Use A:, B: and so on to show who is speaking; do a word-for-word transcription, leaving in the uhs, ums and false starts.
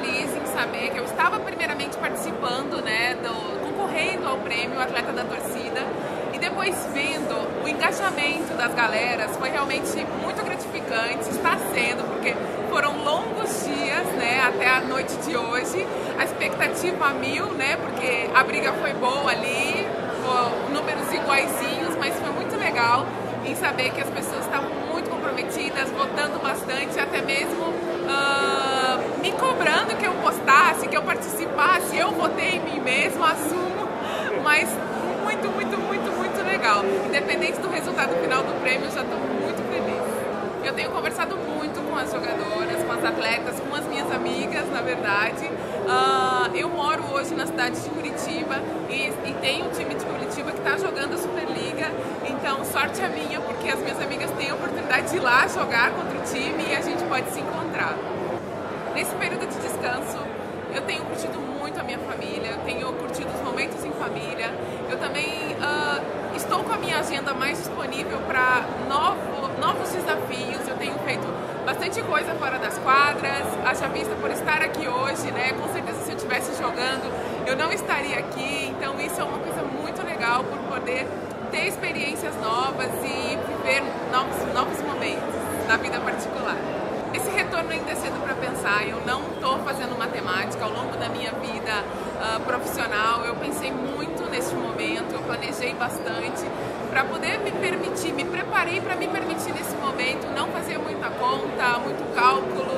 A: feliz em saber que eu estava primeiramente participando, né, do, concorrendo ao prêmio Atleta da Torcida, e depois vendo o engajamento das galeras foi realmente muito gratificante, está sendo, porque foram longos dias, né, até a noite de hoje, a expectativa a mil, né, porque a briga foi boa ali, números iguaizinhos, mas foi muito legal em saber que as pessoas estavam muito comprometidas, votando bastante, até mesmo uh, me cobrando que eu postasse, que eu participasse. Eu votei em mim mesma, assumo, mas muito, muito, muito, muito legal. Independente do resultado final do prêmio, eu já estou muito feliz. Eu tenho conversado muito com as jogadoras, com as atletas, com as minhas amigas, na verdade. Uh, eu moro hoje na cidade de Curitiba e, e tem um time de Curitiba que está jogando a Superliga, então sorte a minha, porque as minhas amigas têm a oportunidade de ir lá jogar contra o time e a gente pode se encontrar. Nesse período de descanso, eu tenho curtido muito a minha família, eu tenho curtido os momentos em família, eu também uh, estou com a minha agenda mais disponível para novo, novos desafios. Eu tenho feito bastante coisa fora das quadras, haja vista por estar aqui hoje, né? Com certeza se eu estivesse jogando eu não estaria aqui, então isso é uma coisa muito legal por poder ter experiências novas e viver novos, novos momentos na vida particular. Esse retorno ainda é cedo para pensar, eu não estou fazendo matemática. Ao longo da minha vida uh, profissional eu pensei muito neste momento, eu planejei bastante para poder me permitir, me preparei para me permitir nesse momento não fazer muita conta, muito cálculo,